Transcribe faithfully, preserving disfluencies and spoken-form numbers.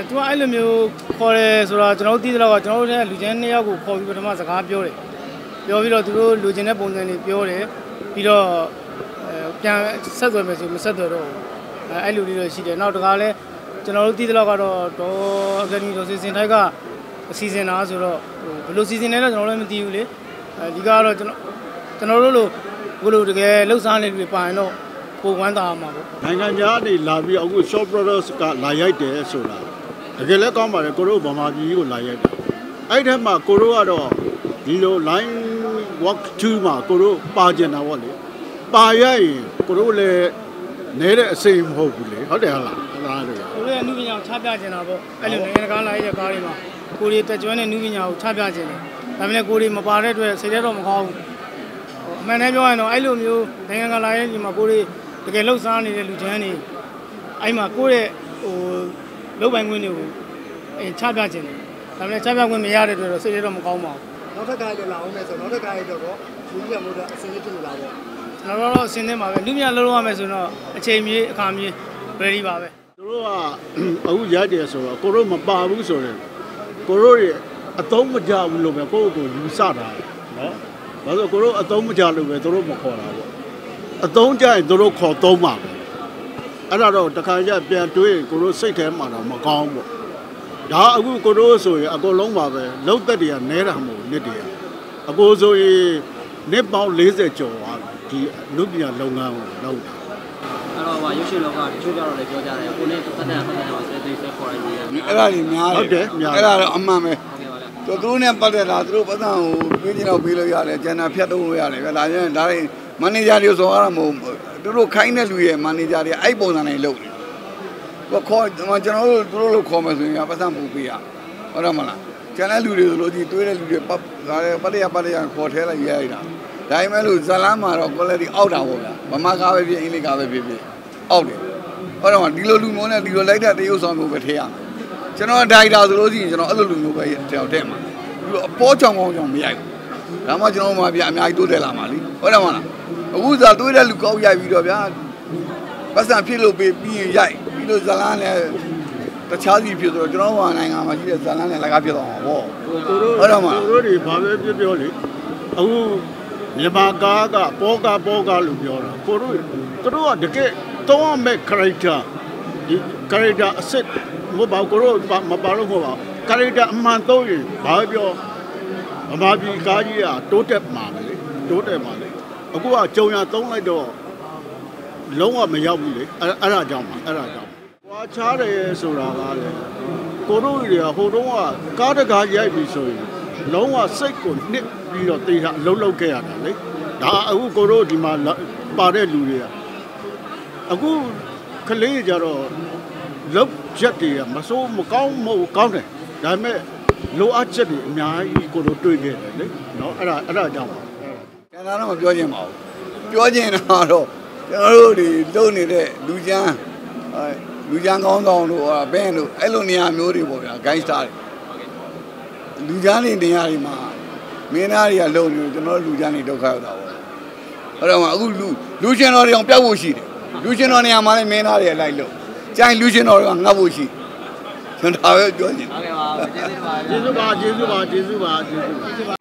သူကအဲ့လိုမျိုးခေါ်တယ်ဆိုတာကျွန်တော်တို့သိသလောက်ကကျွန်တော်တို့လည်းလူချင်းနှစ်ယောက်ကိုခေါ်ပြီးပထမစကားပြောတယ်ပြောပြီးတော့သူတို့လူချင်းတဲ့ပုံစံတွေပြောတယ်ပြီးတော့ပြန်ဆက်သွယ်မယ်ဆိုမဆက်သွယ်တော့အဲ့လိုလေးတော့ရှိတယ်နောက်တကားလဲကျွန်တော်တို့သိသလောက်ကတော့ဒေါ်အကယ်ဒမီဒေါ်စီစဉ်ထိုက်ကအစီအစဉ်သားဆိုတော့ဘယ်လိုစီစဉ်လဲတော့ကျွန်တော်လည်းမသိဘူးလေအဲဒီကတော့ကျွန်တော်ကျွန်တော်တို့လိုဘယ်လိုတကယ်လှုပ်ရှားနေတွေပါရင်တော့ပုံဝမ်းသာမှာပေါ့နိုင်ငံခြားနေလာပြီးအခု short brothers ကလာရိုက်တယ်ဆိုတာတကယ်လည်းကောင်းပါတယ်ကိုတို့ဗမာပြည်ကိုလာရိုက်တယ်အဲ့ဒီမှာကိုတို့ကတော့ဒီလို line walk to မှာကိုတို့ပါကျင်တာပေါ့လေပါရရင်ကိုတို့လည်းနဲတဲ့အစိမ်မဟုတ်ဘူးလေဟုတ်တယ်ဟုတ်လားဟုတ်လားတို့ကိုတို့ရဲ့နုပညာကိုချပြကျင်တာပေါ့အဲ့လိုနိုင်ငံကားလာရတဲ့ကားတွေမှာကိုရီတက်ကျွမ်းတဲ့နုပညာကိုချပြကျင်တယ်ဒါပေမဲ့ကိုရီမပါတဲ့အတွက်စိတ်ထဲတော့မကောင်းဘူးအမှန်တမ်းပြောရင်တော့အဲ့လိုမျိုးနိုင်ငံကားလာရဲ့ဒီမှာကိုရီတကယ်လှုပ်ရှားနေတဲ့လူချမ်းတွေအဲ့မှာကိုယ့်ရဲ့ဟိုလုပ်ပိုင်ခွင့်တွေကိုအဲချပြကျင်တယ်ဒါပေမဲ့ချပြခွင့်မရတဲ့အတွက်တော့စိတ်ထဲတော့မကောင်းပါဘူးနောက်ထပ်ကားရလာအောင်မယ်ဆိုတော့နောက်ထပ်ကားရတော့လူကြီးကမို့တော့အစင်းလေးဖြစ်လာပေါ့ကျွန်တော်တို့အစင်းသင်းပါပဲလူမြန်လုံးလုံးရမယ်ဆိုတော့အချိန်မြေးအခါမြေး ready ပါပဲသူတို့ကအခုရိုက်တယ်ဆိုတော့ကိုတို့မပါဘူးဆိုရင်ကိုတို့ရဲ့အသုံးမကျဘူးလို့ပဲကိုယ့်ကိုယ်ယူဆတာနော်ဘာလို့ကိုတို့အသုံးမကျလို့ပဲသူတို့မခေါ်တာပေါ့အသုံးကျရင်သူတို့ခေါ်သုံးပါပဲအဲ့ဒါတော့တခါကျပြန်တွေးကိုတို့စိတ်ထဲမှာတော့မကောင်းဘူးဒါအခုကိုတို့ဆိုရင်အကုန်လုံးပါပဲလုံးသက်တွေကနဲတာမဟုတ်နှစ်တည်းအကိုဆိုရင်နှစ်ပေါင်း၄၀ကျော်သွားဒီလူပညာလုပ်ငန်းကိုလုပ်တာအဲ့တော့ဗာရုပ်ရှင်လောကတချို့ကြတော့လည်းပြောကြတယ်ကိုနဲ့သက်သက်သက်သက်ပါစေသေးစေခေါ်ရတယ်အဲ့ဒါကြီးများတယ်ဟုတ်တယ်အဲ့ဒါတော့အမှန်ပဲသူတို့နဲ့ပတ်သက်တာသူတို့ပတ်သက်ကိုပေးချင်တော့ပေးလို့ရတယ်ကျန်တာဖြတ်သုံးလို့ရတယ်ဗျာဒါရင်ဒါရင်မန်နေဂျာတွေဆိုတော့မဟုတ်သူတို့ခိုင်းတဲ့လူရဲ့မန်နေဂျာတွေအဲ့ပုံစံနဲ့လုပ်တယ်သူခေါ်ကျွန်တော်တို့သူတို့လို့ခေါ်မယ်ဆိုရင်ပတ်သက်မှုပေးရဟုတ်တယ်မလားကျန်တဲ့လူတွေဆိုလို့ဒီတွေးတဲ့လူတွေပတ်ဒါလည်းပတ်ရပတ်ရခေါ်ထဲလိုက်ရရတာဒါပေမဲ့လို့ဇလန်းမှာတော့ quality အောက်တာပေါ့ဗျာဗမာကားပဲဖြစ်အင်္ဂလိပ်ကားပဲဖြစ်ဖြစ်အောက်တယ်ဟုတ်တယ်မဒီလိုလူမျိုးနဲ့ဒီလိုလိုက်တဲ့တရုပ်ဆောင်မျိုးပဲထဲရမယ်ကျွန်တော်ဒိုင်တာဆိုလို့ရှိရင်ကျွန်တော်အဲ့လိုလူမျိုးပဲတောက်တဲ့မှာဒီလိုအပေါ်ချောင်းကောင်းချောင်းမရိုက်ဘူးဒါမှကျွန်တော်မှပြအများကြီးတိုးတက်လာမှာလीဟုတ်တယ်မလားအခုသာတွေးတဲ့လူကောက်ရိုက်ပြီးတော့ဗျာပတ်စံဖြစ်လို့ပြီးပြီးရင်ရိုက်ပြီးလို့ဇလန်းနဲ့တခြားစီဖြစ်ဆိုတော့ကျွန်တော်ကနိုင်ငံမှာရှိတဲ့ဇလန်းနဲ့လည်းကားဖြစ်သွားမှာပေါ့ဟုတ်တယ်မလားတို့တွေဘာပဲပြောပြောလေအခုမြန်မာကားကပေါ်ကားပေါ်ကားလို့ပြောတာကိုတို့တို့ကတကယ်တောင်းမဲ့ character ဒီ character အစစ်မဟုတ်ပါဘူးကိုတို့မပါလို့မဟုတ်ပါဘူး character အမှန်တော့ရင်ဘာပဲပြောဗမာပြည်ကားကြီးကတိုးတက်မှာလေတိုးတက်မှာလေအခုကကြုံရသုံးလိုက်တော့လုံးဝမရောက်ဘူးလေအဲ့အဲ့ဒါကြောင့်ပါအဲ့ဒါကြောင့်ဟွာချားတယ်ဆိုတာကလေကိုတို့တွေကဟိုတုန်းကကားတကားရိုက်ပြီဆိုရင်လုံးဝစိတ်ကိုနှစ်ပြီးတော့တေးတာအလုံးလုံးခဲ့ရတာလေဒါအခုကိုတို့ဒီမှာပါတဲ့လူတွေကအခုကလေးကြတော့လောက်ချက်တွေကမစိုးမကောင်းမဟုတ်ကောင်းတယ်ဒါပေမဲ့လိုအပ်ချက်တွေအများကြီးကိုတို့တွေ့ခဲ့တယ်လေနော်အဲ့ဒါအဲ့ဒါကြောင့်ပါကျွန်တော်တော့မပြောချင်ပါဘူးပြောချင်တာတော့ကျွန်တော်တို့ဒီလုံနေတဲ့လူချမ်းလူချမ်းကောင်းဆောင်တို့ဘင်းတို့အဲ့လိုနေရာမျိုးတွေပေါ့ဗျာဂိုင်းစတာတွေလူချမ်းနေနေရာတွေမှာမင်းသားတွေကလုံနေကျွန်တော်လူချမ်းနေဒုက္ခရောက်တာပေါ့အဲ့တော့မှအခုလူလူရှင်တော်တွေအောင်ပြောက်ဖို့ရှိတယ်လူရှင်တော်နေရာမှာလည်းမင်းသားတွေလိုက်လို့ကျိုင်းလူရှင်တော်တွေကငတ်ဖို့ရှိကျွန်တော်ပဲပြောနေဟုတ်ကဲ့ပါကျေးဇူးပါကျေးဇူးပါကျေးဇူးပါကျေးဇူးပါကျေးဇူးပါ